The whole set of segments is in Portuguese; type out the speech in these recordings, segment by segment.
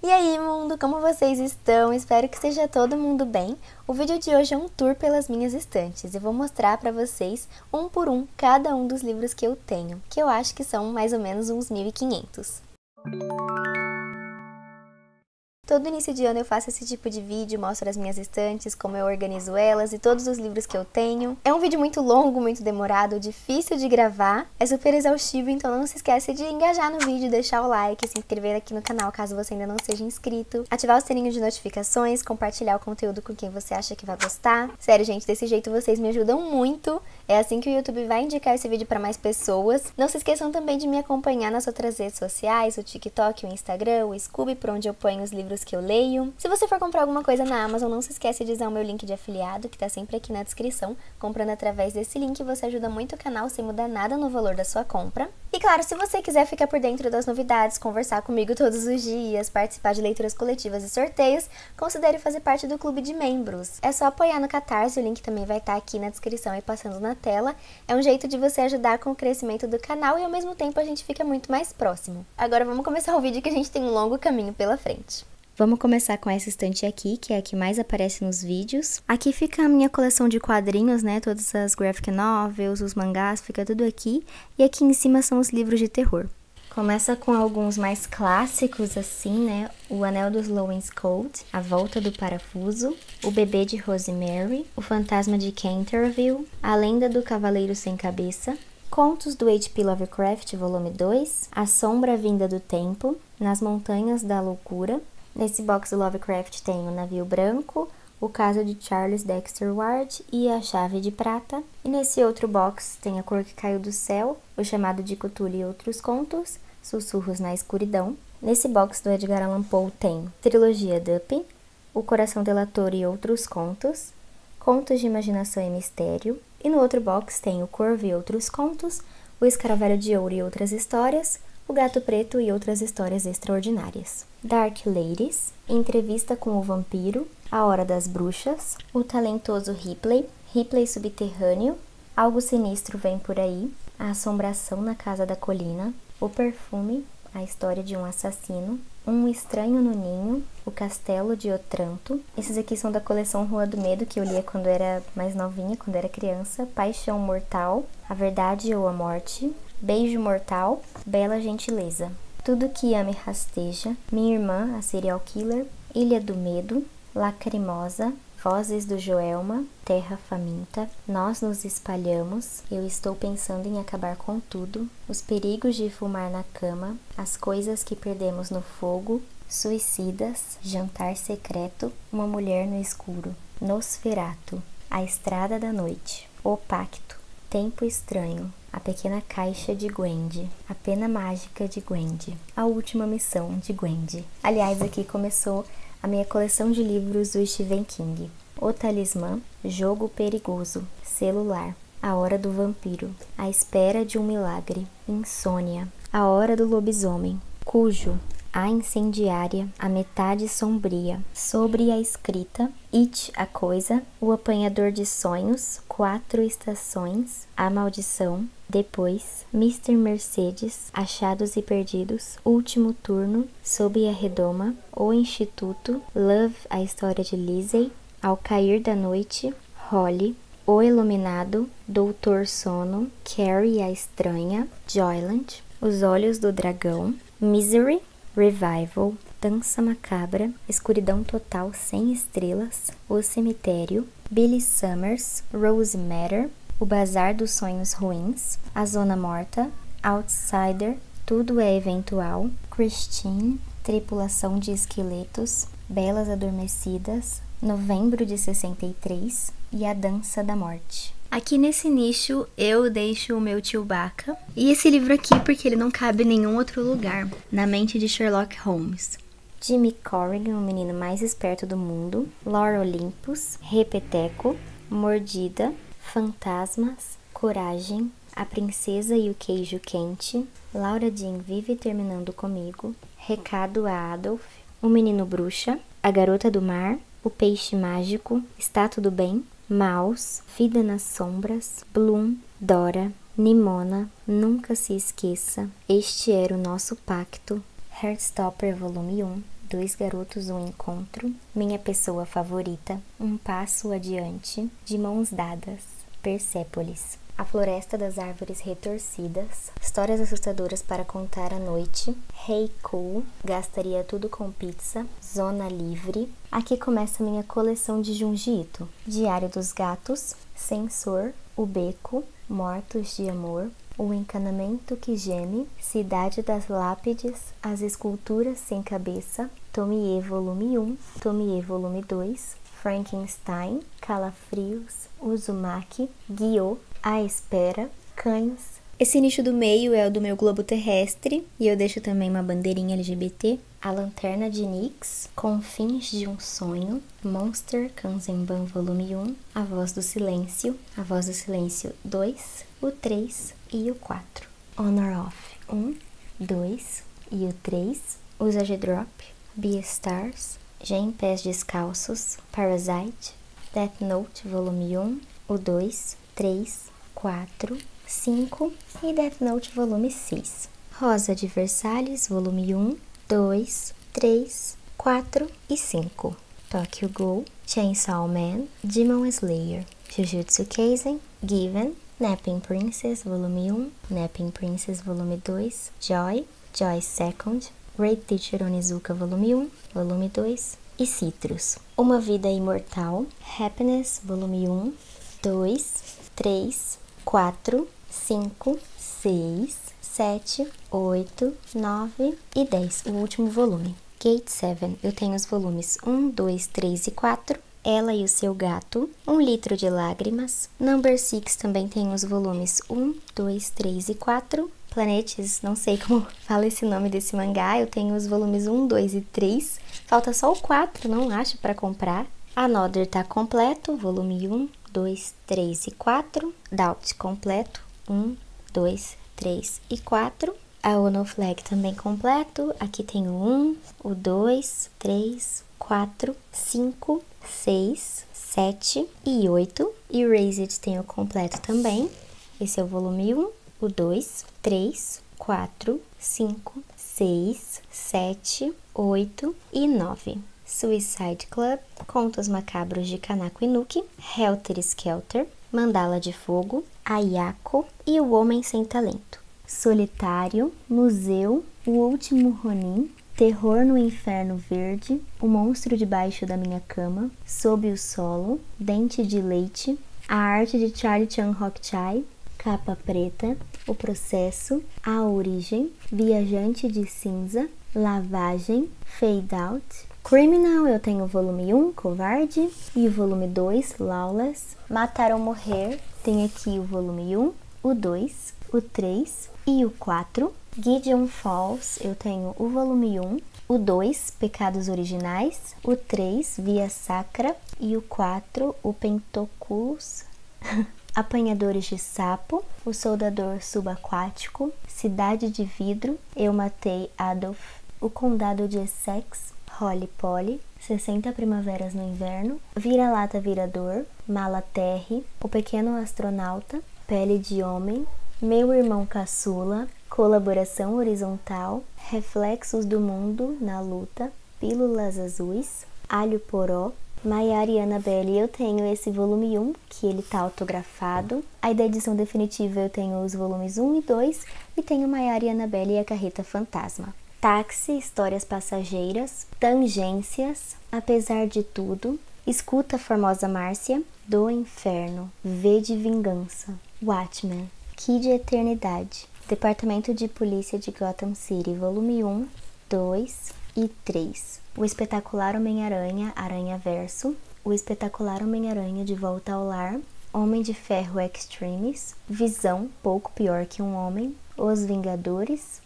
E aí, mundo, como vocês estão? Espero que esteja todo mundo bem. O vídeo de hoje é um tour pelas minhas estantes. Eu vou mostrar pra vocês, um por um, cada um dos livros que eu tenho, que eu acho que são mais ou menos uns 1.500. Todo início de ano eu faço esse tipo de vídeo, mostro as minhas estantes, como eu organizo elas e todos os livros que eu tenho. É um vídeo muito longo, muito demorado, difícil de gravar, é super exaustivo, então não se esquece de engajar no vídeo, deixar o like, se inscrever aqui no canal caso você ainda não seja inscrito, ativar o sininho de notificações, compartilhar o conteúdo com quem você acha que vai gostar. Sério, gente, desse jeito vocês me ajudam muito, é assim que o YouTube vai indicar esse vídeo para mais pessoas. Não se esqueçam também de me acompanhar nas outras redes sociais, o TikTok, o Instagram, o Scooby, por onde eu ponho os livros que eu leio. Se você for comprar alguma coisa na Amazon, não se esquece de usar o meu link de afiliado, que tá sempre aqui na descrição. Comprando através desse link, você ajuda muito o canal sem mudar nada no valor da sua compra. E claro, se você quiser ficar por dentro das novidades, conversar comigo todos os dias, participar de leituras coletivas e sorteios, considere fazer parte do clube de membros. É só apoiar no Catarse, o link também vai estar aqui na descrição e passando na tela. É um jeito de você ajudar com o crescimento do canal e ao mesmo tempo a gente fica muito mais próximo. Agora vamos começar o vídeo que a gente tem um longo caminho pela frente. Vamos começar com essa estante aqui, que é a que mais aparece nos vídeos. Aqui fica a minha coleção de quadrinhos, né? Todas as graphic novels, os mangás, fica tudo aqui. E aqui em cima são os livros de terror. Começa com alguns mais clássicos, assim, né? O Anel dos Lowen's Code, A Volta do Parafuso, O Bebê de Rosemary, O Fantasma de Canterville, A Lenda do Cavaleiro Sem Cabeça, Contos do H.P. Lovecraft, volume 2, A Sombra Vinda do Tempo, Nas Montanhas da Loucura. Nesse box do Lovecraft tem o Navio Branco, O Caso de Charles Dexter Ward e A Chave de Prata. E nesse outro box tem A Cor que Caiu do Céu, O Chamado de Cthulhu e Outros Contos, Sussurros na Escuridão. Nesse box do Edgar Allan Poe tem Trilogia Dupin, O Coração Delator e Outros Contos, Contos de Imaginação e Mistério. E no outro box tem O Corvo e Outros Contos, O Escaravelho de Ouro e Outras Histórias, O Gato Preto e Outras Histórias Extraordinárias. Dark Ladies, Entrevista com o Vampiro, A Hora das Bruxas, O Talentoso Ripley, Ripley Subterrâneo, Algo Sinistro Vem Por Aí, A Assombração na Casa da Colina, O Perfume, A História de um Assassino, Um Estranho no Ninho, O Castelo de Otranto. Esses aqui são da coleção Rua do Medo, que eu lia quando era mais novinha, quando era criança. Paixão Mortal, A Verdade ou a Morte, Beijo Mortal, Bela Gentileza. Tudo que Ame Rasteja, Minha Irmã, a Serial Killer, Ilha do Medo, Lacrimosa, Vozes do Joelma, Terra Faminta, Nós Nos Espalhamos, Eu Estou Pensando em Acabar com Tudo, Os Perigos de Fumar na Cama, As Coisas que Perdemos no Fogo, Suicidas, Jantar Secreto, Uma Mulher no Escuro, Nosferato, A Estrada da Noite, O Pacto, Tempo Estranho, A Pequena Caixa de Gwendy, A Pena Mágica de Gwendy, A Última Missão de Gwendy. Aliás, aqui começou a minha coleção de livros do Stephen King. O Talismã, Jogo Perigoso, Celular, A Hora do Vampiro, A Espera de um Milagre, Insônia, A Hora do Lobisomem, Cujo, A Incendiária, A Metade Sombria, Sobre a Escrita, It, a Coisa, O Apanhador de Sonhos, Quatro Estações, A Maldição, Depois, Mr. Mercedes, Achados e Perdidos, Último Turno, Sob a Redoma, O Instituto, Love, a História de Lizzie, Ao Cair da Noite, Holly, O Iluminado, Doutor Sono, Carrie a Estranha, Joyland, Os Olhos do Dragão, Misery, Revival, Dança Macabra, Escuridão Total Sem Estrelas, O Cemitério, Billy Summers, Rose Matter, O Bazar dos Sonhos Ruins, A Zona Morta, Outsider, Tudo é Eventual, Christine, Tripulação de Esqueletos, Belas Adormecidas, Novembro de 63 e A Dança da Morte. Aqui nesse nicho eu deixo o meu Chewbacca e esse livro aqui porque ele não cabe em nenhum outro lugar, Na Mente de Sherlock Holmes. Jimmy Corrigan, o menino mais esperto do mundo, Lore Olympus, Repeteco, Mordida, Fantasmas, Coragem, A Princesa e o Queijo Quente, Laura Jean Vive Terminando Comigo, Recado a Adolf, O Menino Bruxa, A Garota do Mar, O Peixe Mágico, Estátua do Bem, Maus, Vida nas Sombras, Bloom, Dora, Nimona, Nunca Se Esqueça, Este Era o Nosso Pacto, Heartstopper Volume 1, Dois garotos, um encontro, Minha pessoa favorita, Um passo adiante, De mãos dadas, Persépolis, A floresta das árvores retorcidas, Histórias assustadoras para contar à noite, Hey Cool, Gastaria tudo com pizza, Zona livre. Aqui começa minha coleção de Junji Ito. Diário dos gatos, Censor, O beco, Mortos de amor, O encanamento que geme, Cidade das lápides, As esculturas sem cabeça, Tomie volume 1, Tomie volume 2, Frankenstein, Calafrios, Uzumaki, Guiô, A espera, Cães. Esse nicho do meio é o do meu globo terrestre, e eu deixo também uma bandeirinha LGBT. A Lanterna de Nyx, Confins de um sonho, Monster Kanzenban volume 1, A voz do silêncio, A voz do silêncio 2, o 3 e o 4. Honor of 1, 2 e o 3, Usage Drop, Beastars, Já em Pés Descalços, Parasite, Death Note volume 1, o 2, 3, 4, 5 e Death Note volume 6. Rosa de Versalhes volume 1, 2, 3, 4 e 5. Tokyo Ghoul, Chainsaw Man, Demon Slayer, Jujutsu Kaisen, Given, Napping Princess volume 1, Napping Princess volume 2, Joy, Joy Second, Great Teacher Onizuka volume 1, volume 2 e Citrus. Uma Vida Imortal, Happiness volume 1, 2, 3, 4, 5, 6, 7, 8, 9 e 10, o último volume. Gate 7, eu tenho os volumes 1, 2, 3 e 4. Ela e o seu gato, 1 litro de lágrimas. Number 6 também tem os volumes 1, 2, 3 e 4. Planetes, não sei como fala esse nome desse mangá, eu tenho os volumes 1, 2 e 3. Falta só o 4, não acho para comprar. Another tá completo, volume 1, 2, 3 e 4. Doubt completo, 1, 2, 3 e 4. A Ono Flag também completo, aqui tem o 1, o 2, 3, 4, 5, 6, 7 e 8. E Erased tem o completo também. Esse é o volume 1, o 2, 3, 4, 5, 6, 7, 8 e 9. Suicide Club, Contos Macabros de Kanako Inuki, Helter Skelter, Mandala de Fogo, Ayako e O Homem Sem Talento. Solitário, Museu, O Último Ronin, Terror no Inferno Verde, O Monstro Debaixo da Minha Cama, Sob o Solo, Dente de Leite, A Arte de Charlie Chan Hock-Chai, Capa Preta, O Processo, A Origem, Viajante de Cinza, Lavagem, Fade Out. Criminal, eu tenho o volume 1, Covarde, e o volume 2, Lawless. Matar ou Morrer, tem aqui o volume 1, o 2, o 3 e o 4. Gideon Falls, eu tenho o volume 1, o 2, Pecados Originais, o 3, Via Sacra e o 4, o Pentoculus. Apanhadores de Sapo, O Soldador Subaquático, Cidade de Vidro, Eu Matei Adolf, O Condado de Essex, Holly Polly, 60 Primaveras no Inverno, Vira-Lata Virador, Mala Terre, O Pequeno Astronauta, Pele de Homem, Meu Irmão Caçula, Colaboração Horizontal, Reflexos do Mundo na Luta, Pílulas Azuis, Alho Poró, Maiara e Annabelle, eu tenho esse volume 1, que ele tá autografado. Aí da edição definitiva eu tenho os volumes 1 e 2, e tenho Maiara e Annabelle e a Carreta Fantasma. Táxi, Histórias Passageiras, Tangências, Apesar de Tudo, Escuta Formosa Márcia, Do Inferno, V de Vingança, Watchmen, Kid Eternidade, Departamento de Polícia de Gotham City, volume 1, 2 e 3. O Espetacular Homem-Aranha, Aranha-Verso, O Espetacular Homem-Aranha de Volta ao Lar, Homem de Ferro Extremis, Visão, Pouco Pior que um Homem, Os Vingadores,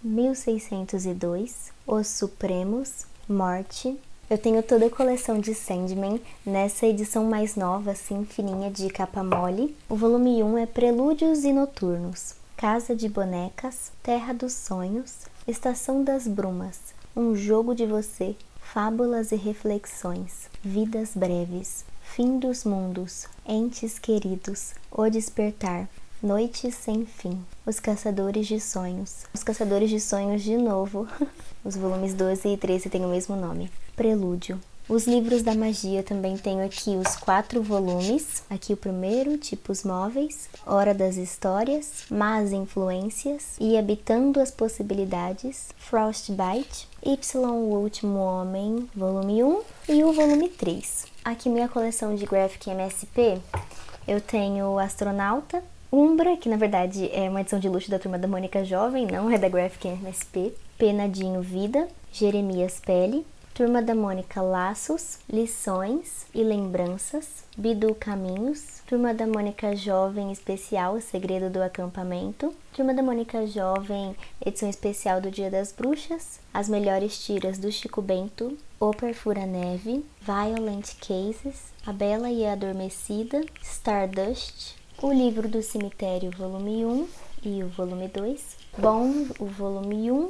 1602, Os Supremos, Morte. Eu tenho toda a coleção de Sandman nessa edição mais nova, assim, fininha, de capa mole. O volume 1 é Prelúdios e Noturnos, Casa de Bonecas, Terra dos Sonhos, Estação das Brumas, Um Jogo de Você, Fábulas e Reflexões, Vidas Breves, Fim dos Mundos, Entes Queridos, O Despertar, Noites Sem Fim, Os Caçadores de Sonhos. Os Caçadores de Sonhos de novo. Os volumes 12 e 13 têm o mesmo nome. Prelúdio. Os livros da magia também tenho aqui os 4 volumes. Aqui o primeiro, Tipos Móveis, Hora das Histórias, Más Influências e Habitando as Possibilidades, Frostbite, Y, o Último Homem, volume 1 e o volume 3. Aqui minha coleção de Graphic MSP, eu tenho o Astronauta, Umbra, que na verdade é uma edição de luxo da Turma da Mônica Jovem, não é da Graphic MSP, Penadinho Vida, Jeremias Pele, Turma da Mônica Laços, Lições e Lembranças, Bidu Caminhos, Turma da Mônica Jovem Especial, O Segredo do Acampamento, Turma da Mônica Jovem Edição Especial do Dia das Bruxas, As Melhores Tiras do Chico Bento, O Perfura Neve, Violent Cases, A Bela e a Adormecida, Stardust, O Livro do Cemitério, volume 1 e o volume 2, Bom, o volume 1,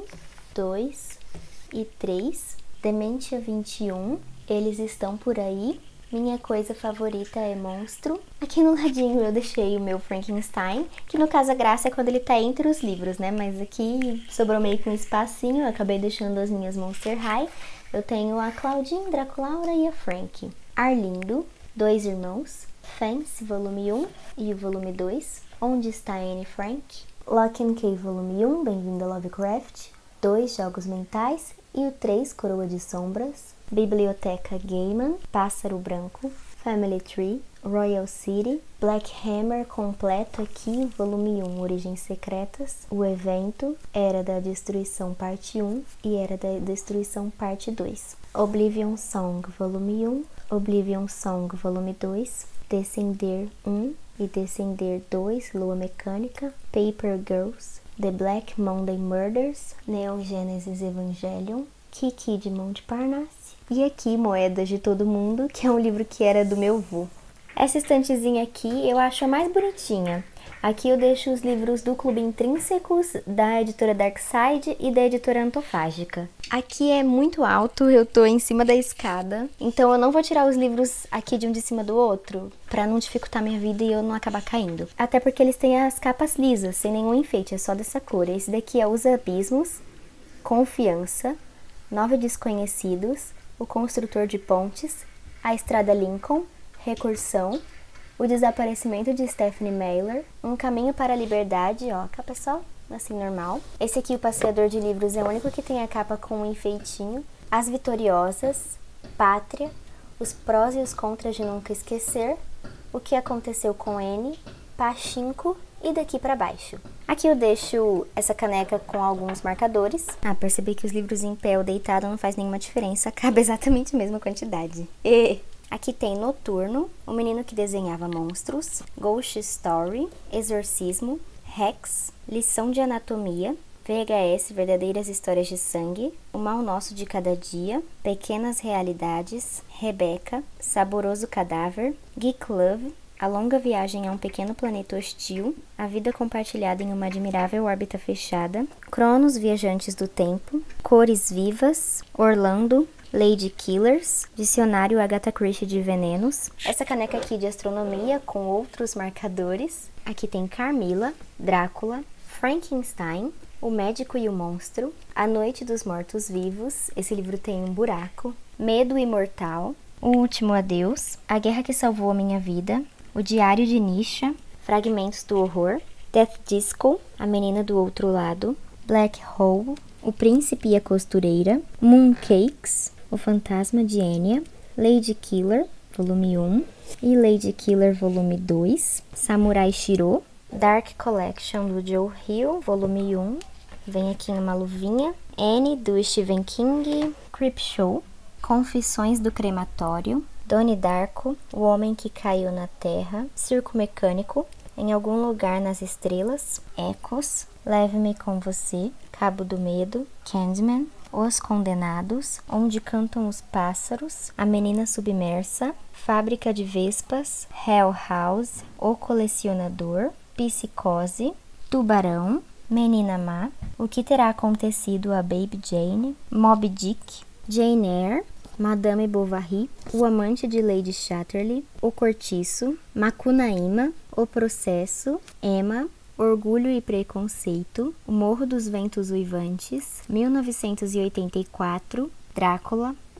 2 e 3, Dementia 21, Eles Estão Por Aí, Minha Coisa Favorita é Monstro. Aqui no ladinho eu deixei o meu Frankenstein, que no caso a graça é quando ele tá entre os livros, né? Mas aqui sobrou meio que um espacinho, eu acabei deixando as minhas Monster High. Eu tenho a Claudine, Draculaura e a Frank. Arlindo, Dois Irmãos, Fence, volume 1 e o volume 2, Onde Está Anne Frank, Lock and Key, volume 1, Bem-vindo a Lovecraft, 2 Jogos Mentais e o 3 Coroa de Sombras, Biblioteca Gaiman, Pássaro Branco, Family Tree, Royal City, Black Hammer completo aqui, volume 1, Origens Secretas, O Evento, Era da Destruição parte 1 e Era da Destruição parte 2, Oblivion Song, volume 1, Oblivion Song, volume 2, Descender 1 e Descender 2, Lua Mecânica, Paper Girls, The Black Monday Murders, Neon Genesis Evangelion, Kiki de Montparnasse e aqui Moedas de Todo Mundo, que é um livro que era do meu vô. Essa estantezinha aqui eu acho a mais bonitinha. Aqui eu deixo os livros do Clube Intrínsecos, da editora Darkside e da editora Antofágica. Aqui é muito alto, eu tô em cima da escada, então eu não vou tirar os livros aqui de um de cima do outro, pra não dificultar minha vida e eu não acabar caindo. Até porque eles têm as capas lisas, sem nenhum enfeite, é só dessa cor. Esse daqui é Os Abismos, Confiança, 9 Desconhecidos, O Construtor de Pontes, A Estrada Lincoln, Recursão, O Desaparecimento de Stephanie Meyer, Um Caminho para a Liberdade, ó, capa só, assim, normal. Esse aqui, O Passeador de Livros, é o único que tem a capa com um enfeitinho. As Vitoriosas, Pátria, Os Prós e os Contras de Nunca Esquecer, O que Aconteceu com N, Pachinko e Daqui para Baixo. Aqui eu deixo essa caneca com alguns marcadores. Percebi que os livros em pé ou deitado não faz nenhuma diferença, cabe exatamente a mesma quantidade. Aqui tem Noturno, O Menino que Desenhava Monstros, Ghost Story, Exorcismo, Rex, Lição de Anatomia, VHS Verdadeiras Histórias de Sangue, O Mal Nosso de Cada Dia, Pequenas Realidades, Rebeca, Saboroso Cadáver, Geek Love, A Longa Viagem a um Pequeno Planeta Hostil, A Vida Compartilhada em uma Admirável Órbita Fechada, Cronos Viajantes do Tempo, Cores Vivas, Orlando, Lady Killers, Dicionário Agatha Christie de Venenos. Essa caneca aqui de astronomia com outros marcadores. Aqui tem Carmila, Drácula, Frankenstein, O Médico e o Monstro, A Noite dos Mortos-Vivos, esse livro tem um buraco, Medo Imortal, O Último Adeus, A Guerra que Salvou a Minha Vida, O Diário de Nisha, Fragmentos do Horror, Death Disco, A Menina do Outro Lado, Black Hole, O Príncipe e a Costureira, Mooncakes, O Fantasma de Enya, Lady Killer, volume 1 e Lady Killer, volume 2, Samurai Shiro, Dark Collection do Joe Hill, volume 1, vem aqui uma luvinha, Anne do Stephen King, Creepshow, Confissões do Crematório, Donnie Darko, O Homem que Caiu na Terra, Circo Mecânico, Em Algum Lugar nas Estrelas, Ecos, Leve-me com Você, Cabo do Medo, Candyman, Os Condenados, Onde Cantam os Pássaros, A Menina Submersa, Fábrica de Vespas, Hell House, O Colecionador, Psicose, Tubarão, Menina Má, O que Terá Acontecido a Baby Jane, Moby Dick, Jane Eyre, Madame Bovary, O Amante de Lady Chatterley, O Cortiço, Macunaíma, O Processo, Emma, Orgulho e Preconceito, O Morro dos Ventos Uivantes, 1984, Drácula,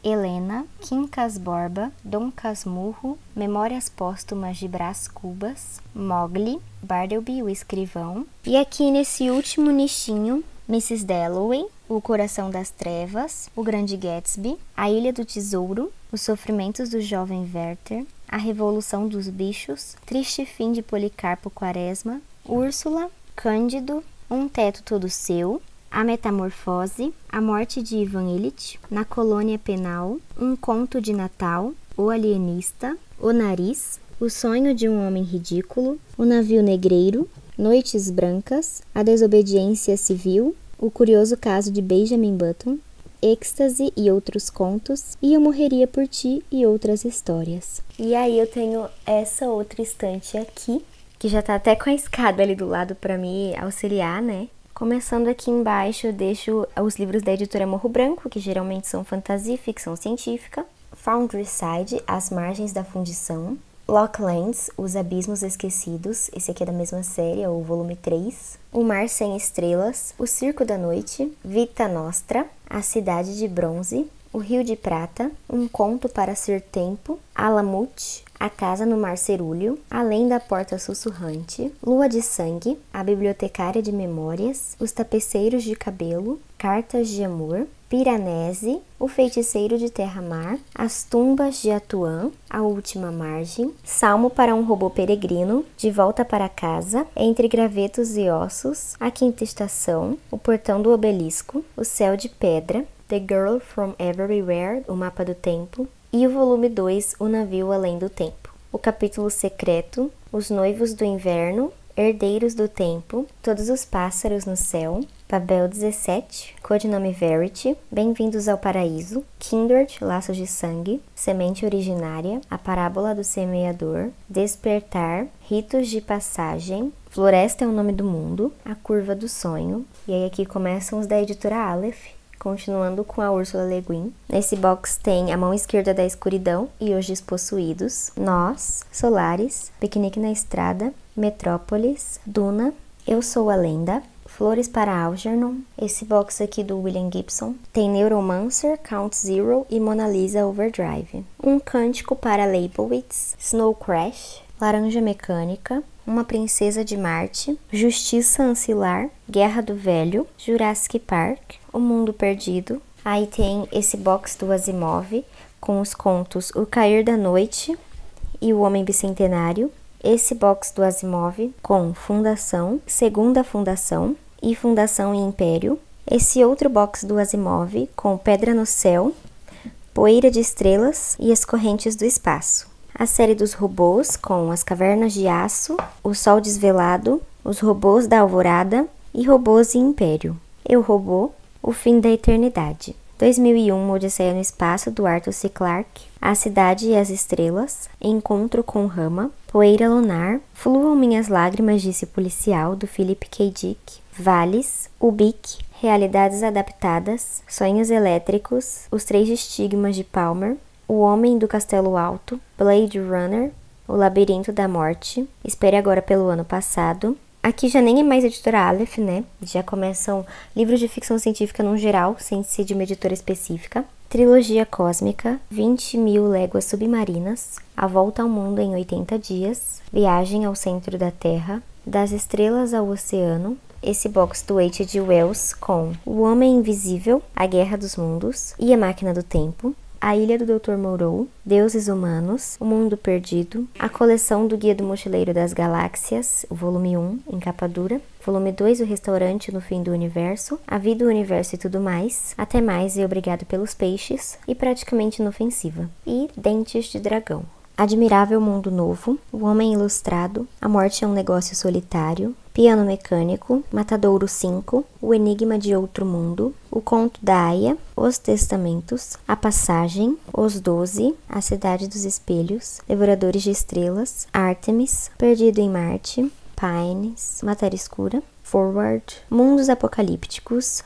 Helena, Quincas Borba, Dom Casmurro, Memórias Póstumas de Brás Cubas, Mowgli, Bartleby o Escrivão. E aqui nesse último nichinho, Mrs. Dalloway, O Coração das Trevas, O Grande Gatsby, A Ilha do Tesouro, Os Sofrimentos do Jovem Werther, A Revolução dos Bichos, Triste Fim de Policarpo Quaresma, Úrsula, Cândido, Um Teto Todo Seu, A Metamorfose, A Morte de Ivan Illich, Na Colônia Penal, Um Conto de Natal, O Alienista, O Nariz, O Sonho de um Homem Ridículo, O Navio Negreiro, Noites Brancas, A Desobediência Civil, O Curioso Caso de Benjamin Button, Êxtase e Outros Contos, e Eu Morreria por Ti e Outras Histórias. E aí eu tenho essa outra estante aqui, que já tá até com a escada ali do lado para me auxiliar, né? Começando aqui embaixo, eu deixo os livros da editora Morro Branco, que geralmente são fantasia e ficção científica. Foundryside, As Margens da Fundição. Locklands, Os Abismos Esquecidos, esse aqui é da mesma série, é o volume 3. O Mar Sem Estrelas, O Circo da Noite, Vita Nostra, A Cidade de Bronze, O Rio de Prata, Um Conto para Ser Tempo, Alamut, A Casa no Mar Cerúleo, Além da Porta Sussurrante, Lua de Sangue, A Bibliotecária de Memórias, Os Tapeceiros de Cabelo, Cartas de Amor, Piranesi, O Feiticeiro de Terra-Mar, As Tumbas de Atuã, A Última Margem, Salmo para um Robô Peregrino, De Volta para Casa, Entre Gravetos e Ossos, A Quinta Estação, O Portão do Obelisco, O Céu de Pedra, The Girl from Everywhere, O Mapa do Tempo, e o volume 2, O Navio Além do Tempo. O capítulo secreto, Os Noivos do Inverno, Herdeiros do Tempo, Todos os Pássaros no Céu, Babel 17, Codinome Verity, Bem-vindos ao Paraíso, Kindred, Laços de Sangue, Semente Originária, A Parábola do Semeador, Despertar, Ritos de Passagem, Floresta é o Nome do Mundo, A Curva do Sonho. E aí aqui começam os da editora Aleph, continuando com a Ursula Le Guin. Nesse box tem A Mão Esquerda da Escuridão e Os Despossuídos, Nós, Solaris, Piquenique na Estrada, Metrópolis, Duna, Eu Sou a Lenda, Flores para Algernon. Esse box aqui do William Gibson tem Neuromancer, Count Zero e Mona Lisa Overdrive. Um Cântico para Leibowitz, Snow Crash, Laranja Mecânica, Uma Princesa de Marte, Justiça Ancilar, Guerra do Velho, Jurassic Park, O Mundo Perdido. Aí tem esse box do Asimov com os contos O Cair da Noite e O Homem Bicentenário. Esse box do Asimov com Fundação, Segunda Fundação e Fundação e Império. Esse outro box do Asimov com Pedra no Céu, Poeira de Estrelas e As Correntes do Espaço. A série dos robôs com As Cavernas de Aço, O Sol Desvelado, Os Robôs da Alvorada e Robôs e Império. Eu, Robô, O Fim da Eternidade. 2001, Odisseia no Espaço, do Arthur C. Clarke, A Cidade e as Estrelas, Encontro com Rama, Poeira Lunar, Fluam Minhas Lágrimas, disse o policial, do Philip K. Dick, Vales, Ubik, Realidades Adaptadas, Sonhos Elétricos, Os Três Estigmas de Palmer, O Homem do Castelo Alto, Blade Runner, O Labirinto da Morte, Espere Agora pelo Ano Passado. Aqui já nem é mais editora Aleph, né? Já começam livros de ficção científica no geral, sem ser de uma editora específica. Trilogia Cósmica, 20.000 Léguas Submarinas, A Volta ao Mundo em 80 Dias, Viagem ao Centro da Terra, Das Estrelas ao Oceano. Esse box do H.G. Wells com O Homem Invisível, A Guerra dos Mundos e A Máquina do Tempo. A Ilha do Dr. Moreau, Deuses Humanos, O Mundo Perdido, a coleção do Guia do Mochileiro das Galáxias, o volume 1, em capa dura, volume 2, O Restaurante no Fim do Universo, A Vida, o Universo e Tudo Mais, Até Mais e Obrigado pelos Peixes, e Praticamente Inofensiva, e Dentes de Dragão. Admirável Mundo Novo, O Homem Ilustrado, A Morte é um Negócio Solitário, Piano Mecânico, Matadouro 5, O Enigma de Outro Mundo, O Conto da Aia, Os Testamentos, A Passagem, Os 12, A Cidade dos Espelhos, Devoradores de Estrelas, Artemis, Perdido em Marte, Pines, Matéria Escura, Forward, Mundos Apocalípticos,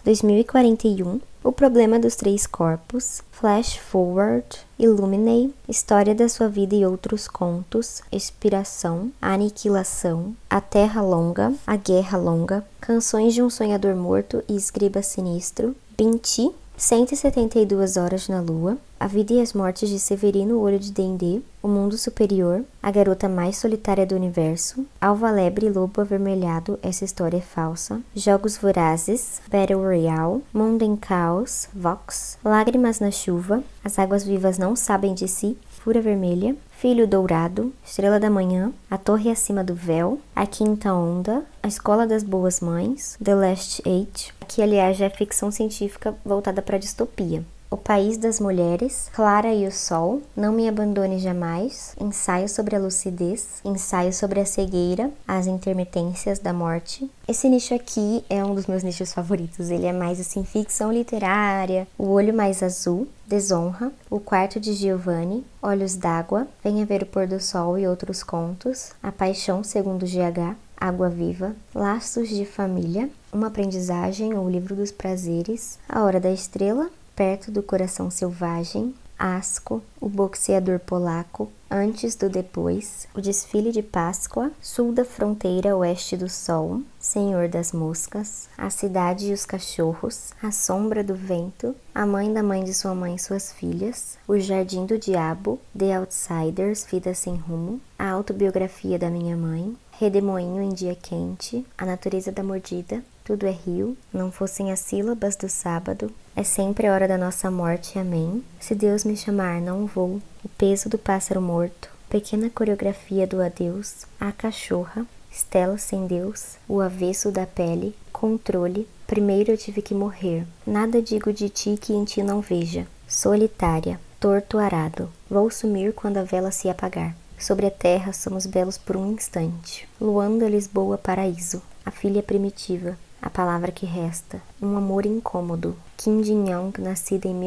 2041, O Problema dos Três Corpos, Flash Forward, Illuminae, História da Sua Vida e Outros Contos, Expiração, Aniquilação, A Terra Longa, A Guerra Longa, Canções de um Sonhador Morto e Escriba Sinistro, Binti, 172 horas na lua, A vida e as mortes de Severino Olho de Dendê, O mundo superior, A garota mais solitária do universo, Alva Lebre e Lobo Avermelhado, Essa história é falsa, Jogos Vorazes, Battle Royale, Mundo em Caos, Vox, Lágrimas na chuva, As águas vivas não sabem de si, Fúria Vermelha, Filho Dourado, Estrela da Manhã, A Torre Acima do Véu, A Quinta Onda, A Escola das Boas Mães, The Last Age, que aliás já é ficção científica voltada para a distopia. O País das Mulheres, Clara e o Sol, Não Me Abandone Jamais, Ensaio sobre a Lucidez, Ensaio sobre a Cegueira, As Intermitências da Morte. Esse nicho aqui é um dos meus nichos favoritos, ele é mais assim, ficção literária, O Olho Mais Azul, Desonra, O Quarto de Giovanni, Olhos d'Água, Venha Ver o Pôr do Sol e Outros Contos, A Paixão segundo GH, Água Viva, Laços de Família, Uma Aprendizagem ou O Livro dos Prazeres, A Hora da Estrela, Perto do Coração Selvagem, Asco, O Boxeador Polaco, Antes do Depois, O Desfile de Páscoa, Sul da Fronteira Oeste do Sol, Senhor das Moscas, A Cidade e os Cachorros, A Sombra do Vento, A Mãe da Mãe de Sua Mãe e Suas Filhas, O Jardim do Diabo, The Outsiders, Vida Sem Rumo, A Autobiografia da Minha Mãe, Redemoinho em Dia Quente, A Natureza da Mordida, Tudo é Rio, Não Fossem as Sílabas do Sábado, É Sempre a Hora da Nossa Morte, Amém, Se Deus Me Chamar, Não Vou, O Peso do Pássaro Morto, Pequena Coreografia do Adeus, A Cachorra, Estela Sem Deus, O Avesso da Pele, Controle, Primeiro Eu Tive que Morrer, Nada Digo de Ti que em Ti Não Veja, Solitária, Torto Arado, Vou Sumir Quando a Vela se Apagar. Sobre a terra somos belos por um instante. Luanda, Lisboa, Paraíso. A filha primitiva. A palavra que resta. Um amor incômodo. Kim Jin-young, nascida em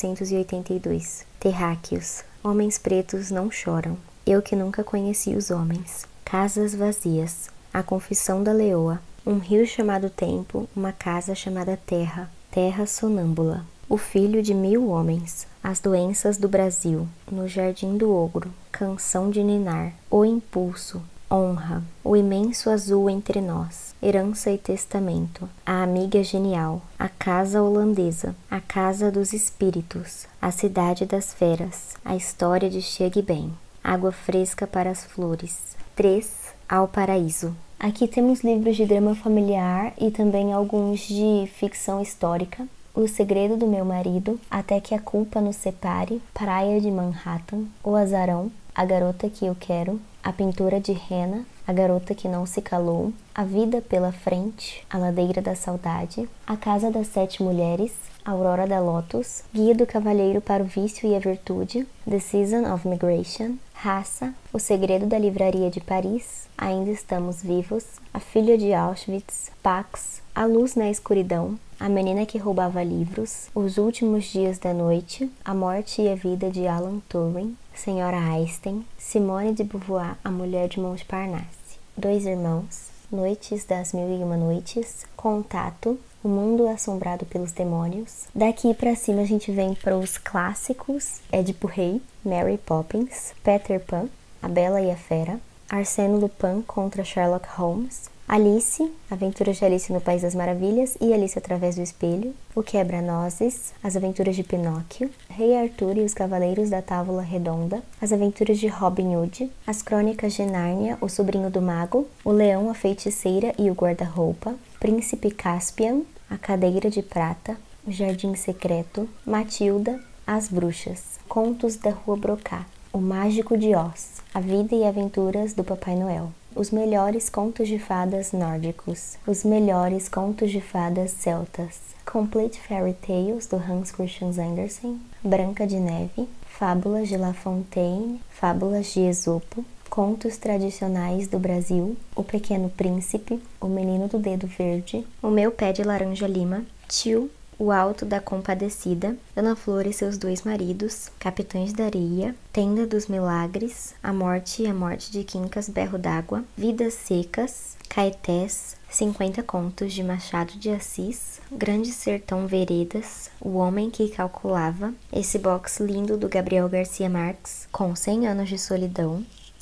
1982. Terráqueos. Homens pretos não choram. Eu que nunca conheci os homens. Casas vazias. A confissão da leoa. Um rio chamado Tempo. Uma casa chamada Terra. Terra sonâmbula. O filho de 1000 homens. As doenças do Brasil. No Jardim do Ogro. Canção de ninar. O impulso. Honra. O imenso azul entre nós. Herança e testamento. A amiga genial. A casa holandesa. A casa dos espíritos. A cidade das feras. A história de Chegue Bem. Água fresca para as flores. 3. Ao paraíso. Aqui temos livros de drama familiar e também alguns de ficção histórica. O Segredo do Meu Marido, Até que a Culpa nos Separe, Praia de Manhattan, O Azarão, A Garota que Eu Quero, A Pintura de Henna, A Garota que Não Se Calou, A Vida pela Frente, A Ladeira da Saudade, A Casa das 7 Mulheres, Aurora da Lotus, Guia do Cavalheiro para o Vício e a Virtude, The Season of Migration, Raça, O Segredo da Livraria de Paris, Ainda Estamos Vivos, A Filha de Auschwitz, Pax, A Luz na Escuridão, A Menina que Roubava Livros, Os Últimos Dias da Noite, A Morte e a Vida de Alan Turing, Senhora Einstein, Simone de Beauvoir, A Mulher de Montparnasse, Dois Irmãos, Noites das Mil e Uma Noites, Contato, O Mundo Assombrado pelos Demônios. Daqui pra cima a gente vem para os clássicos, Édipo Rei, Mary Poppins, Peter Pan, A Bela e a Fera, Arsène Lupin contra Sherlock Holmes, Alice, Aventuras de Alice no País das Maravilhas e Alice através do Espelho, O Quebra-Nozes, As Aventuras de Pinóquio, Rei Arthur e os Cavaleiros da Távola Redonda, As Aventuras de Robin Hood, As Crônicas de Nárnia, O Sobrinho do Mago, O Leão, a Feiticeira e o Guarda-Roupa, Príncipe Caspian, A Cadeira de Prata, O Jardim Secreto, Matilda, As Bruxas, Contos da Rua Brocá, O Mágico de Oz, A Vida e Aventuras do Papai Noel, Os Melhores Contos de Fadas Nórdicos, Os Melhores Contos de Fadas Celtas, Complete Fairy Tales do Hans Christian Andersen, Branca de Neve, Fábulas de La Fontaine, Fábulas de Esopo, Contos Tradicionais do Brasil, O Pequeno Príncipe, O Menino do Dedo Verde, O Meu Pé de Laranja Lima, Tio, O Alto da Compadecida, Ana Flor e seus 2 maridos, Capitães da Areia, Tenda dos Milagres, A Morte e a Morte de Quincas Berro d'Água, Vidas Secas, Caetés, 50 Contos de Machado de Assis, Grande Sertão Veredas, O Homem que Calculava, esse box lindo do Gabriel Garcia Marques, com 100 anos de solidão,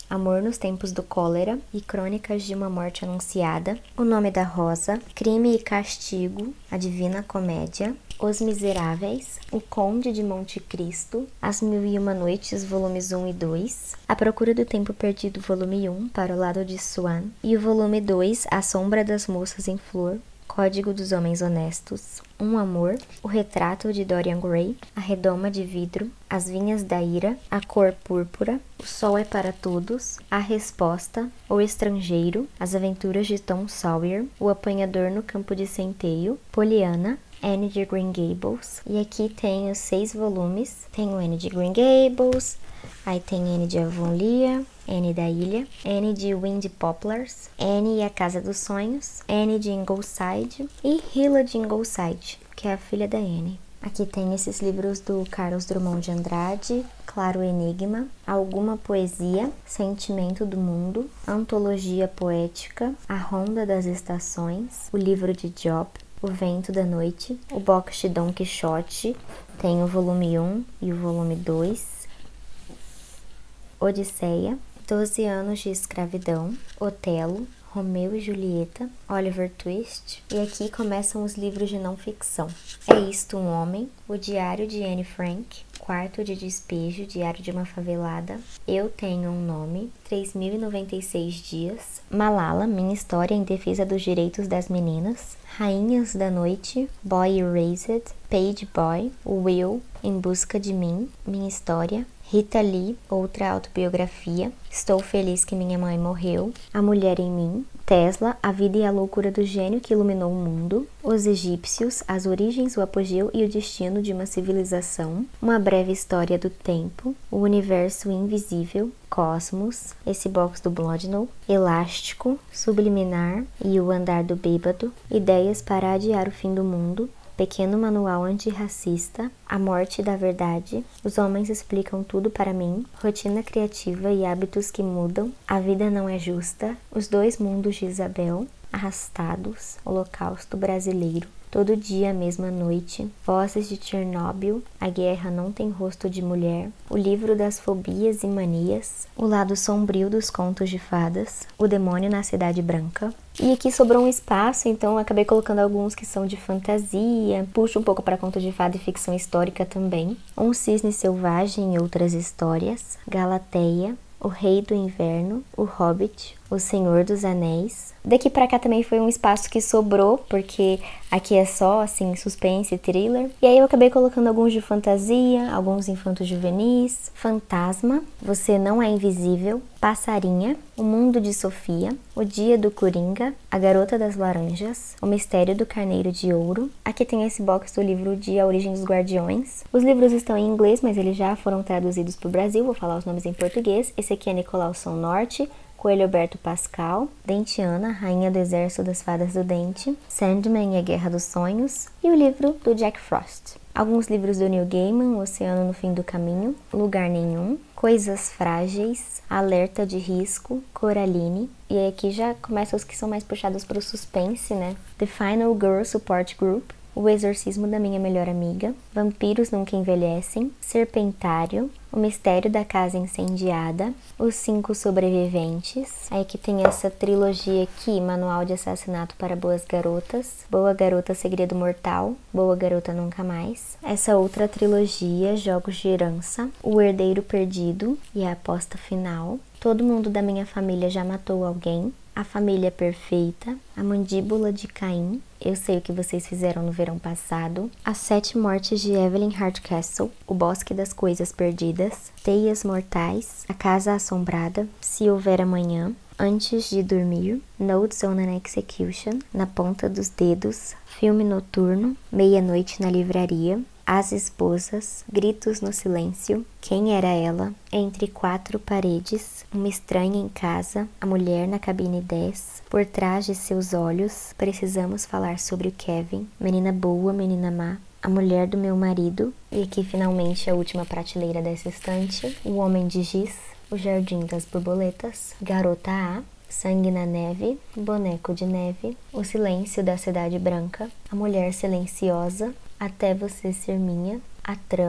Amor nos Tempos do Cólera e Crônicas de uma Morte Anunciada, O Nome da Rosa, Crime e Castigo, A Divina Comédia, Os Miseráveis, O Conde de Monte Cristo, As Mil e Uma Noites, volumes 1 e 2, A Procura do Tempo Perdido, volume 1, Para o Lado de Swan, e o volume 2, A Sombra das Moças em Flor, Código dos Homens Honestos, Um Amor, O Retrato de Dorian Gray, A Redoma de Vidro, As Vinhas da Ira, A Cor Púrpura, O Sol é para Todos, A Resposta, O Estrangeiro, As Aventuras de Tom Sawyer, O Apanhador no Campo de Centeio, Poliana, Anne de Green Gables, e aqui tem os 6 volumes, tem o Anne de Green Gables, aí tem Anne de Avonlea, Anne da Ilha, Anne de Wind Poplars, Anne e a Casa dos Sonhos, Anne de Ingleside e Hila de Ingleside, que é a filha da Anne. Aqui tem esses livros do Carlos Drummond de Andrade, Claro Enigma, Alguma Poesia, Sentimento do Mundo, Antologia Poética, A Ronda das Estações, O Livro de Job, O Vento da Noite, O Box de Dom Quixote, tem o volume 1 e o volume 2, Odisseia, 12 Anos de Escravidão, Otelo, Romeu e Julieta, Oliver Twist, e aqui começam os livros de não ficção. É Isto um Homem, O Diário de Anne Frank, Quarto de Despejo, Diário de uma Favelada, Eu Tenho um Nome, 3096 Dias, Malala, Minha História em Defesa dos Direitos das Meninas, Rainhas da Noite, Boy Erased, Page Boy, Will, Em Busca de Mim, Minha História, Rita Lee, Outra Autobiografia, Estou Feliz que Minha Mãe Morreu, A Mulher em Mim, Tesla, A Vida e a Loucura do Gênio que Iluminou o Mundo, Os Egípcios, As Origens, o Apogeu e o Destino de uma Civilização, Uma Breve História do Tempo, O Universo Invisível, Cosmos, esse box do Blodno, Elástico, Subliminar e O Andar do Bêbado, Ideias para Adiar o Fim do Mundo, Pequeno Manual Antirracista, A Morte da Verdade, Os Homens Explicam Tudo para Mim, Rotina Criativa e Hábitos que Mudam, A Vida Não é Justa, Os Dois Mundos de Isabel, Arrastados, Holocausto Brasileiro, Todo Dia, Mesma Noite, Vozes de Chernobyl, A Guerra Não Tem Rosto de Mulher, O Livro das Fobias e Manias, O Lado Sombrio dos Contos de Fadas, O Demônio na Cidade Branca. E aqui sobrou um espaço, então eu acabei colocando alguns que são de fantasia, puxo um pouco para conto de fada e ficção histórica também. Um Cisne Selvagem e Outras Histórias, Galateia, O Rei do Inverno, O Hobbit, O Senhor dos Anéis. Daqui pra cá também foi um espaço que sobrou, porque aqui é só, assim, suspense e thriller. E aí eu acabei colocando alguns de fantasia, alguns infantos juvenis, Fantasma, Você Não é Invisível, Passarinha, O Mundo de Sofia, O Dia do Coringa, A Garota das Laranjas, O Mistério do Carneiro de Ouro. Aqui tem esse box do livro de A Origem dos Guardiões. Os livros estão em inglês, mas eles já foram traduzidos para o Brasil, vou falar os nomes em português. Esse aqui é Nicolau São Norte, Coelho Alberto Pascal, Dentiana, Rainha do Exército das Fadas do Dente, Sandman e a Guerra dos Sonhos, e o livro do Jack Frost. Alguns livros do Neil Gaiman, O Oceano no Fim do Caminho, Lugar Nenhum, Coisas Frágeis, Alerta de Risco, Coraline, e aqui já começam os que são mais puxados para o suspense, né? The Final Girl Support Group, O Exorcismo da Minha Melhor Amiga, Vampiros Nunca Envelhecem, Serpentário, O Mistério da Casa Incendiada, Os 5 Sobreviventes. Aí aqui tem essa trilogia aqui, Manual de Assassinato para Boas Garotas, Boa Garota Segredo Mortal, Boa Garota Nunca Mais. Essa outra trilogia, Jogos de Herança, O Herdeiro Perdido e a Aposta Final. Todo Mundo da Minha Família Já Matou Alguém, A Família Perfeita, A Mandíbula de Caim, Eu Sei o que Vocês Fizeram no Verão Passado, As 7 Mortes de Evelyn Hardcastle, O Bosque das Coisas Perdidas, Teias Mortais, A Casa Assombrada, Se Houver Amanhã, Antes de Dormir, Notes on an Execution, Na Ponta dos Dedos, Filme Noturno, Meia-Noite na Livraria, As Esposas, Gritos no Silêncio, Quem Era Ela, Entre Quatro Paredes, Uma Estranha em Casa, A Mulher na Cabine 10, Por Trás de Seus Olhos, Precisamos Falar sobre o Kevin, Menina Boa, Menina Má, A Mulher do Meu Marido, e aqui finalmente a última prateleira dessa estante, O Homem de Giz, O Jardim das Borboletas, Garota A, Sangue na Neve, Boneco de Neve, O Silêncio da Cidade Branca, A Mulher Silenciosa, Até Você Ser Minha, A Trama,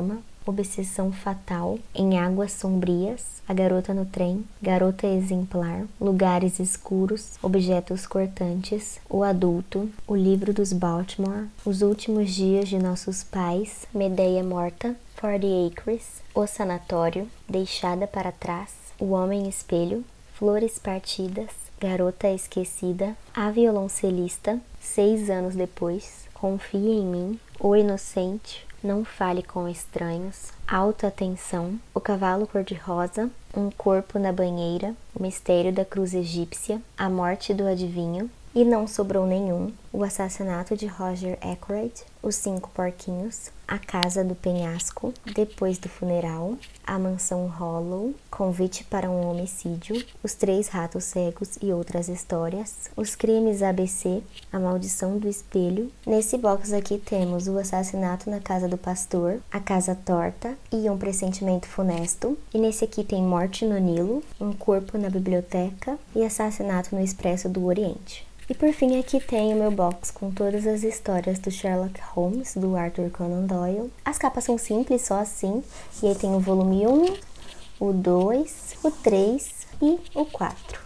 Obsessão Fatal, Em Águas Sombrias, A Garota no Trem, Garota Exemplar, Lugares Escuros, Objetos Cortantes, O Adulto, O Livro dos Baltimore, Os Últimos Dias de Nossos Pais, Medeia Morta, 40 Acres, O Sanatório, Deixada para Trás, O Homem Espelho, Flores Partidas, Garota Esquecida, A Violoncelista, 6 anos depois, Confia em Mim, O Inocente, Não Fale com Estranhos, Alta Tensão, O Cavalo Cor-de-Rosa, Um Corpo na Banheira, O Mistério da Cruz Egípcia, A Morte do Adivinho, E Não Sobrou Nenhum, O Assassinato de Roger Ackroyd, Os 5 Porquinhos, A Casa do Penhasco, Depois do Funeral, A Mansão Hollow, Convite para um Homicídio, Os 3 Ratos Cegos e Outras Histórias, Os Crimes ABC, A Maldição do Espelho. Nesse box aqui temos O Assassinato na Casa do Pastor, A Casa Torta e Um Pressentimento Funesto. E nesse aqui tem Morte no Nilo, Um Corpo na Biblioteca e Assassinato no Expresso do Oriente. E por fim aqui tem o meu box com todas as histórias do Sherlock Holmes, do Arthur Conan Doyle. As capas são simples, só assim. E aí tem o volume 1, o 2, o 3 e o 4.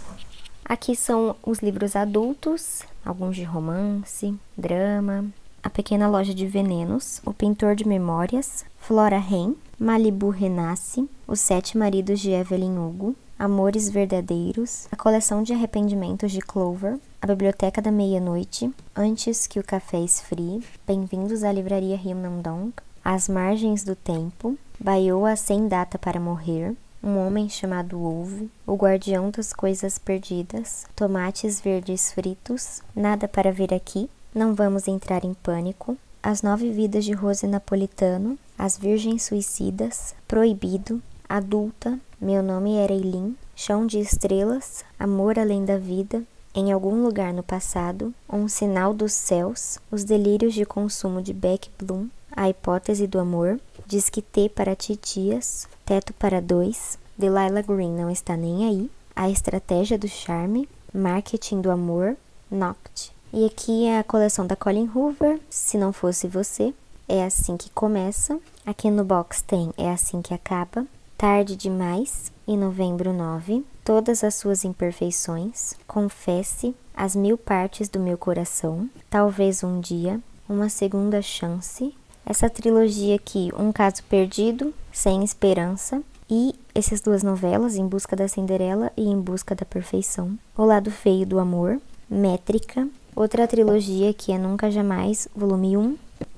Aqui são os livros adultos, alguns de romance, drama, A Pequena Loja de Venenos, O Pintor de Memórias, Flora Haim, Malibu Renasce, Os 7 Maridos de Evelyn Hugo, Amores Verdadeiros, A Coleção de Arrependimentos de Clover, A Biblioteca da Meia-Noite, Antes que o Café Esfrie, Bem-vindos à Livraria Himnandong, As Margens do Tempo, Baioa Sem Data para Morrer, Um Homem Chamado Ovo, O Guardião das Coisas Perdidas, Tomates Verdes Fritos, Nada para Ver Aqui, Não Vamos Entrar em Pânico, As 9 Vidas de Rose Napolitano, As Virgens Suicidas, Proibido, Adulta, Meu Nome era Eileen, Chão de Estrelas, Amor Além da Vida, Em Algum Lugar no Passado, Um Sinal dos Céus, Os Delírios de Consumo de Beck Bloom, A Hipótese do Amor, Disque T para Titias, Teto para Dois, Delilah Green Não Está Nem Aí, A Estratégia do Charme, Marketing do Amor, Noct. E aqui é a coleção da Colleen Hoover, Se Não Fosse Você, É Assim que Começa. Aqui no box tem É Assim que Acaba, Tarde Demais e Novembro 9, Todas as Suas Imperfeições, Confesse, As 1000 Partes do Meu Coração, Talvez um Dia, Uma Segunda Chance, essa trilogia aqui, Um Caso Perdido, Sem Esperança, e essas 2 novelas, Em Busca da Cinderela e Em Busca da Perfeição, O Lado Feio do Amor, Métrica, outra trilogia que é Nunca Jamais, volume 1,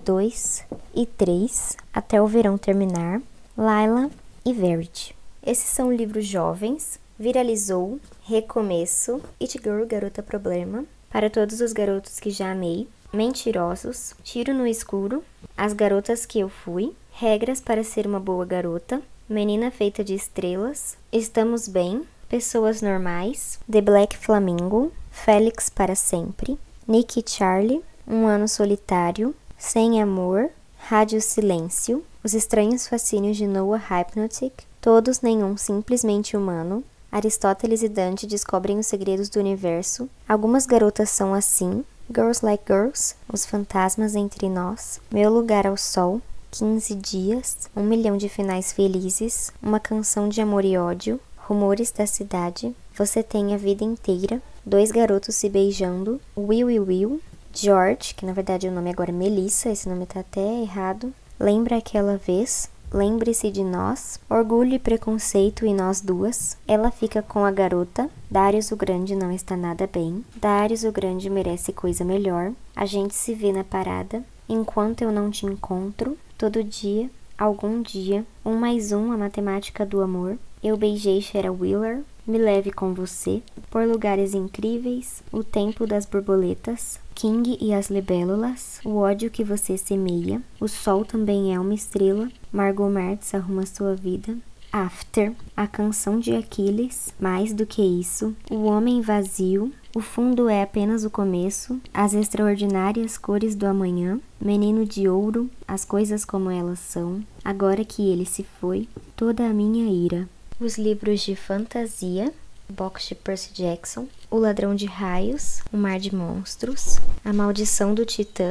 2 e 3, Até o Verão Terminar, Laila e Verity. Esses são livros jovens, Viralizou, Recomeço, It Girl, Garota Problema, Para Todos os Garotos que Já Amei, Mentirosos, Tiro no Escuro, As Garotas que Eu Fui, Regras para Ser uma Boa Garota, Menina Feita de Estrelas, Estamos Bem, Pessoas Normais, The Black Flamingo, Félix para Sempre, Nick e Charlie, Um Ano Solitário, Sem Amor, Rádio Silêncio, Os Estranhos Fascínios de Noah Hypnotic, Todos Nenhum Simplesmente Humano, Aristóteles e Dante descobrem os segredos do universo, Algumas Garotas São Assim, Girls Like Girls, Os Fantasmas Entre Nós, Meu Lugar ao Sol, 15 Dias, 1 Milhão de Finais Felizes, Uma Canção de Amor e Ódio, Rumores da Cidade, Você Tem a Vida Inteira, 2 Garotos Se Beijando, Will, George, que na verdade o nome agora é Melissa, esse nome tá até errado, Lembra Aquela Vez, Lembre-se de Nós, Orgulho e Preconceito e Nós Duas, Ela Fica com a Garota, Darius o Grande Não Está Nada Bem, Darius o Grande Merece Coisa Melhor, A Gente Se Vê na Parada, Enquanto Eu Não Te Encontro, Todo Dia, Algum Dia, 1 mais 1, A Matemática do Amor, Eu Beijei Shara Wheeler, Me Leve com Você, Por Lugares Incríveis, O Tempo das Borboletas, King e as Libélulas, O Ódio que Você Semeia, O Sol Também é uma Estrela, Margot Martz Arruma Sua Vida, After, A Canção de Aquiles, Mais do que Isso, O Homem Vazio, O Fundo é Apenas o Começo, As Extraordinárias Cores do Amanhã, Menino de Ouro, As Coisas Como Elas São, Agora que Ele Se Foi, Toda a Minha Ira. Os livros de fantasia, box de Percy Jackson, O Ladrão de Raios, O Mar de Monstros, A Maldição do Titã,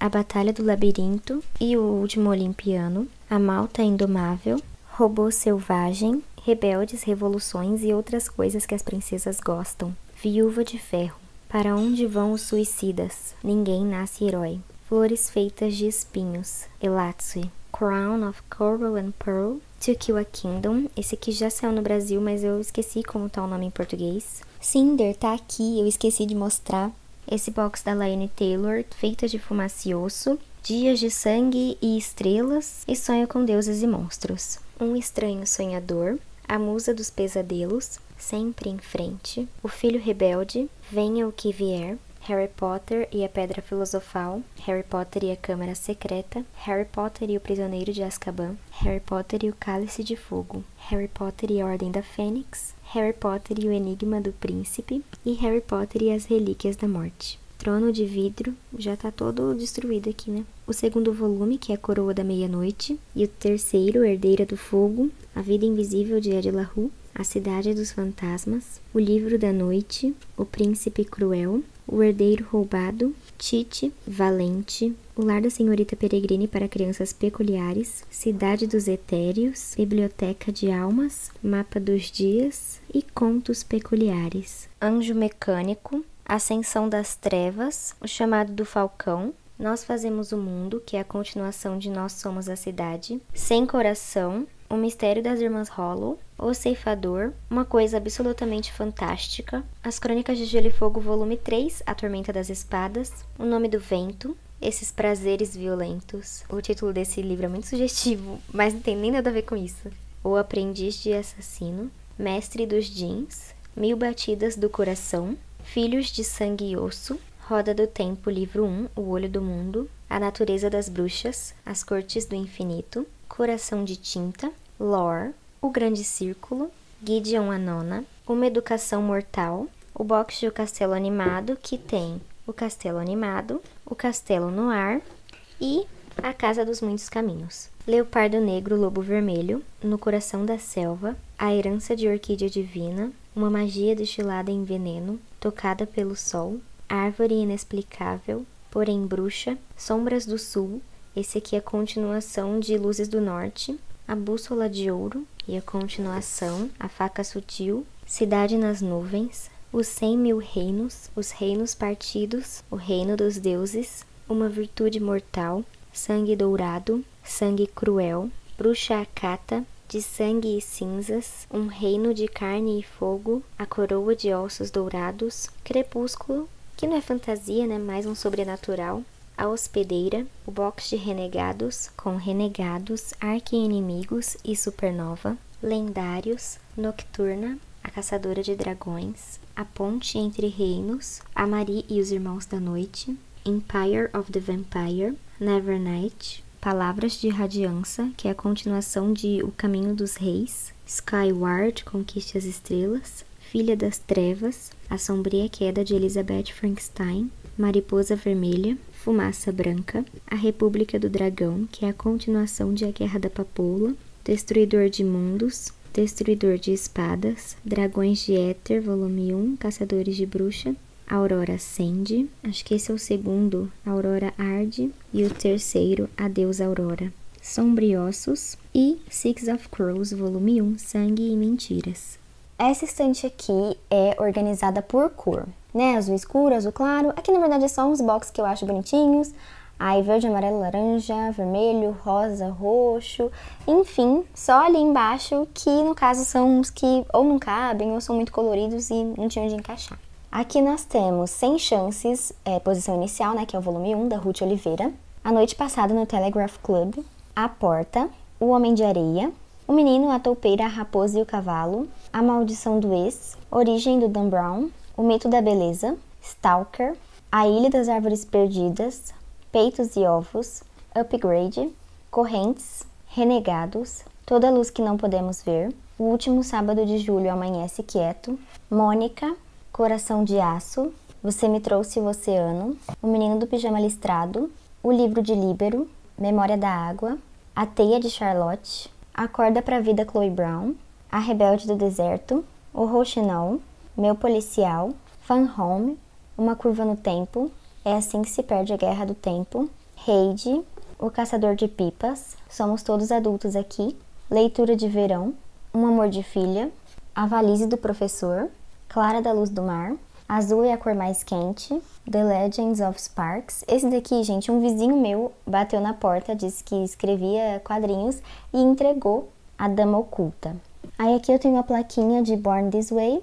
A Batalha do Labirinto e O Último Olimpiano, A Malta Indomável, Robô Selvagem, Rebeldes, Revoluções e Outras Coisas que as Princesas Gostam, Viúva de Ferro, Para Onde Vão os Suicidas, Ninguém Nasce Herói, Flores Feitas de Espinhos, Elatsue, Crown of Coral and Pearl, To Kill a Kingdom, esse aqui já saiu no Brasil, mas eu esqueci como tá o nome em português. Cinder tá aqui, eu esqueci de mostrar. Esse box da Laini Taylor, Feita de Fumaça e Osso, Dias de Sangue e Estrelas e Sonho com Deuses e Monstros. Um Estranho Sonhador, A Musa dos Pesadelos, Sempre em Frente, O Filho Rebelde, Venha o que Vier, Harry Potter e a Pedra Filosofal, Harry Potter e a Câmara Secreta, Harry Potter e o Prisioneiro de Azkaban, Harry Potter e o Cálice de Fogo, Harry Potter e a Ordem da Fênix, Harry Potter e o Enigma do Príncipe e Harry Potter e as Relíquias da Morte. Trono de Vidro, já tá todo destruído aqui, né? O segundo volume, que é a Coroa da Meia-Noite, e o terceiro, Herdeira do Fogo, A Vida Invisível de Ed La Rue, A Cidade dos Fantasmas, O Livro da Noite, O Príncipe Cruel, O Herdeiro Roubado, Tite, Valente, O Lar da Senhorita Peregrine para Crianças Peculiares, Cidade dos Etéreos, Biblioteca de Almas, Mapa dos Dias e Contos Peculiares. Anjo Mecânico, Ascensão das Trevas, O Chamado do Falcão, Nós Fazemos o Mundo, que é a continuação de Nós Somos a Cidade, Sem Coração, O Mistério das Irmãs Hollow, O Ceifador, Uma Coisa Absolutamente Fantástica, As Crônicas de Gelo e Fogo, volume 3, A Tormenta das Espadas, O Nome do Vento, Esses Prazeres Violentos. O título desse livro é muito sugestivo, mas não tem nem nada a ver com isso. O Aprendiz de Assassino, Mestre dos Jeans, Mil Batidas do Coração, Filhos de Sangue e Osso, Roda do Tempo, livro 1, O Olho do Mundo, A Natureza das Bruxas, As Cortes do Infinito, Coração de Tinta, Lore, O Grande Círculo, Gideon a Nona, Uma Educação Mortal, o box de O Castelo Animado, que tem O Castelo Animado, O Castelo no Ar e A Casa dos Muitos Caminhos. Leopardo Negro, Lobo Vermelho, No Coração da Selva, A Herança de Orquídea Divina, Uma Magia Destilada em Veneno, Tocada pelo Sol, Árvore Inexplicável, Porém Bruxa, Sombras do Sul, esse aqui é a continuação de Luzes do Norte, A Bússola de Ouro e a continuação, A Faca Sutil, Cidade nas Nuvens, Os 100.000 Reinos, Os Reinos Partidos, O Reino dos Deuses, Uma Virtude Mortal, Sangue Dourado, Sangue Cruel, Bruxa Akata, De Sangue e Cinzas, Um Reino de Carne e Fogo, A Coroa de Ossos Dourados, Crepúsculo, que não é fantasia, né, mais um sobrenatural, A Hospedeira, o box de Renegados, com Renegados, Arqui-Inimigos e Supernova, Lendários, Nocturna, A Caçadora de Dragões, A Ponte entre Reinos, A Marie e os Irmãos da Noite, Empire of the Vampire, Nevernight, Palavras de Radiança, que é a continuação de O Caminho dos Reis, Skyward, Conquiste as Estrelas, Filha das Trevas, A Sombria Queda de Elizabeth Frankenstein, Mariposa Vermelha, Fumaça Branca, A República do Dragão, que é a continuação de A Guerra da Papoula, Destruidor de Mundos, Destruidor de Espadas, Dragões de Éter, volume 1, Caçadores de Bruxa, Aurora Acende, acho que esse é o segundo, Aurora Arde, e o terceiro, Adeus Aurora, Sombriossos e Six of Crows, volume 1, Sangue e Mentiras. Essa estante aqui é organizada por cor, né? Azul escuro, azul claro. Aqui na verdade é só uns box que eu acho bonitinhos. Aí verde, amarelo, laranja, vermelho, rosa, roxo. Enfim, só ali embaixo que no caso são os que ou não cabem ou são muito coloridos e não tinham onde encaixar. Aqui nós temos 100 Chances, posição inicial, né? Que é o volume 1 da Ruth Oliveira. A Noite Passada no Telegraph Club. A Porta. O Homem de Areia. O Menino, a Toupeira, a Raposa e o Cavalo, A Maldição do Ex, Origem do Dan Brown, O Mito da Beleza, Stalker, A Ilha das Árvores Perdidas, Peitos e Ovos, Upgrade, Correntes, Renegados, Toda a Luz que Não Podemos Ver, O Último Sábado de Julho Amanhece Quieto, Mônica, Coração de Aço, Você Me Trouxe o Oceano, O Menino do Pijama Listrado, O Livro de Líbero, Memória da Água, A Teia de Charlotte, Acorda pra Vida Chloe Brown, A Rebelde do Deserto, O Rouxinol, Meu Policial, Fan Home, Uma Curva no Tempo, É Assim que se Perde a Guerra do Tempo, Heidi, O Caçador de Pipas, Somos Todos Adultos Aqui, Leitura de Verão, Um Amor de Filha, A Valise do Professor, Clara da Luz do Mar, Azul é a Cor Mais Quente, The Legends of Sparks. Esse daqui, gente, um vizinho meu bateu na porta, disse que escrevia quadrinhos e entregou A Dama Oculta. Aí aqui eu tenho a plaquinha de Born This Way.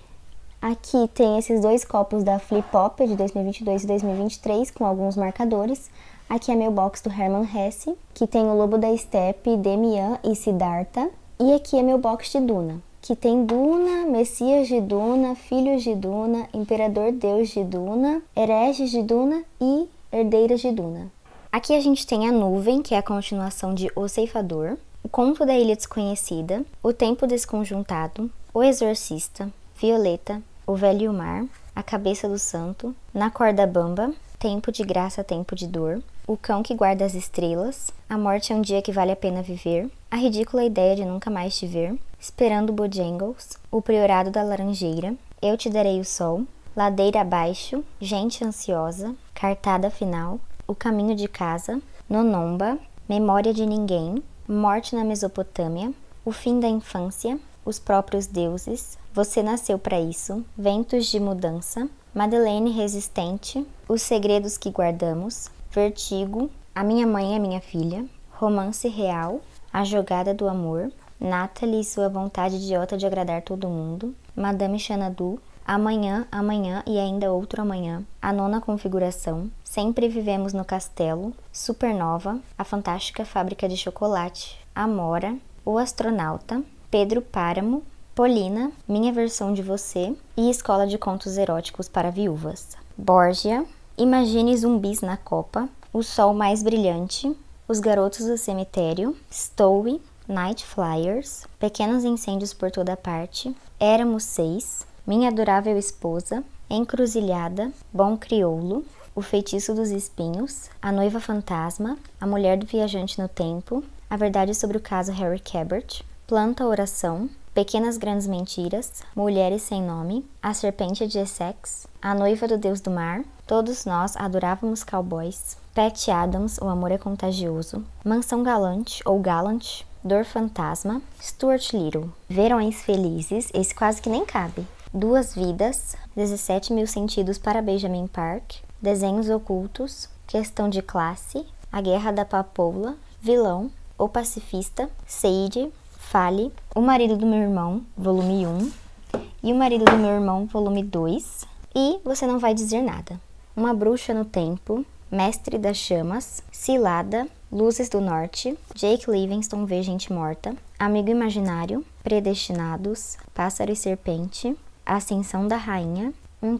Aqui tem esses dois copos da Flip Pop de 2022 e 2023 com alguns marcadores. Aqui é meu box do Hermann Hesse, que tem o Lobo da Steppe, Demian e Siddhartha. E aqui é meu box de Duna, que tem Duna, Messias de Duna, Filhos de Duna, Imperador Deus de Duna, Hereges de Duna e Herdeiras de Duna. Aqui a gente tem A Nuvem, que é a continuação de O Ceifador, O Conto da Ilha Desconhecida, O Tempo Desconjuntado, O Exorcista, Violeta, O Velho e o Mar, A Cabeça do Santo, Na Corda Bamba, Tempo de Graça, Tempo de Dor, O Cão que Guarda as Estrelas, A Morte é um Dia que Vale a Pena Viver, A Ridícula Ideia de Nunca Mais Te Ver, Esperando Bojangles, O Priorado da Laranjeira, Eu Te Darei o Sol, Ladeira Abaixo, Gente Ansiosa, Cartada Final, O Caminho de Casa, Nonomba, Memória de Ninguém, Morte na Mesopotâmia, O Fim da Infância, Os Próprios Deuses, Você Nasceu para Isso, Ventos de Mudança, Madeleine Resistente, Os Segredos que Guardamos, Vertigo, A Minha Mãe é Minha Filha, Romance Real, A Jogada do Amor, Natalie e Sua Vontade Idiota de Agradar Todo Mundo, Madame Xanadu, Amanhã, Amanhã e Ainda Outro Amanhã, A Nona Configuração, Sempre Vivemos no Castelo, Supernova, A Fantástica Fábrica de Chocolate, Amora, O Astronauta, Pedro Páramo, Polina, Minha Versão de Você e Escola de Contos Eróticos para Viúvas. Borgia, Imagine Zumbis na Copa, O Sol Mais Brilhante, Os Garotos do Cemitério, Stowe, Night Flyers, Pequenos Incêndios por Toda Parte, Éramos Seis, Minha Adorável Esposa, Encruzilhada, Bom Crioulo, O Feitiço dos Espinhos, A Noiva Fantasma, A Mulher do Viajante no Tempo, A Verdade sobre o Caso Harry Cabert, Planta Oração, Pequenas Grandes Mentiras, Mulheres Sem Nome, A Serpente de Essex, A Noiva do Deus do Mar, Todos Nós Adorávamos Cowboys, Pat Adams, O Amor é Contagioso, Mansão Galante ou Gallant, Dor Fantasma, Stuart Little, Verões Felizes, esse quase que nem cabe, Duas Vidas, 17 Mil Sentidos para Benjamin Park, Desenhos Ocultos, Questão de Classe, A Guerra da Papoula, Vilão, O Pacifista, Sage, Fale, O Marido do Meu Irmão, volume 1, e O Marido do Meu Irmão, volume 2, e Você Não Vai Dizer Nada. Uma Bruxa no Tempo, Mestre das Chamas, Cilada, Luzes do Norte, Jake Livingston vê Gente Morta, Amigo Imaginário, Predestinados, Pássaro e Serpente, Ascensão da Rainha,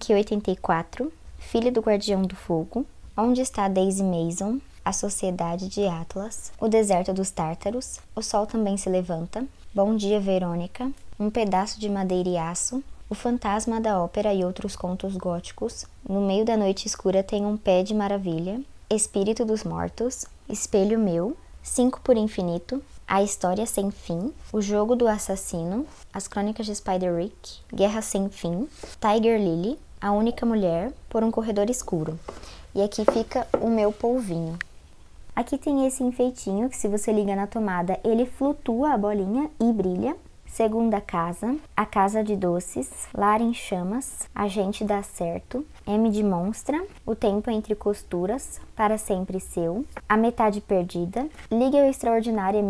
1Q84, Filho do Guardião do Fogo, Onde Está Daisy Mason, A Sociedade de Atlas, O Deserto dos Tártaros, O Sol Também Se Levanta, Bom Dia Verônica, Um Pedaço de Madeira e Aço, O Fantasma da Ópera e Outros Contos Góticos, No Meio da Noite Escura Tem um Pé de Maravilha, Espírito dos Mortos, Espelho Meu, 5 por Infinito, A História Sem Fim, O Jogo do Assassino, As Crônicas de Spider-Rick, Guerra Sem Fim, Tiger Lily, A Única Mulher, Por um Corredor Escuro. E aqui fica o meu polvinho. Aqui tem esse enfeitinho que, se você liga na tomada, ele flutua a bolinha e brilha. Segunda Casa, A Casa de Doces, Lar em Chamas, A Gente Dá Certo, M de Monstra, O Tempo Entre Costuras, Para Sempre Seu, A Metade Perdida, Liga ao Extraordinária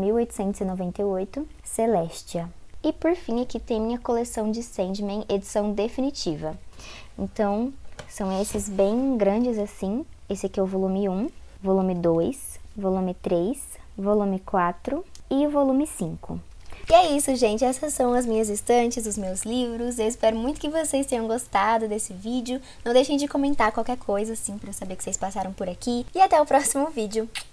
1898, Celestia. E por fim aqui tem minha coleção de Sandman, edição definitiva. Então, são esses bem grandes assim. Esse aqui é o volume 1, volume 2, volume 3, volume 4 e o volume 5. E é isso, gente. Essas são as minhas estantes, os meus livros. Eu espero muito que vocês tenham gostado desse vídeo. Não deixem de comentar qualquer coisa, assim, pra eu saber que vocês passaram por aqui. E até o próximo vídeo.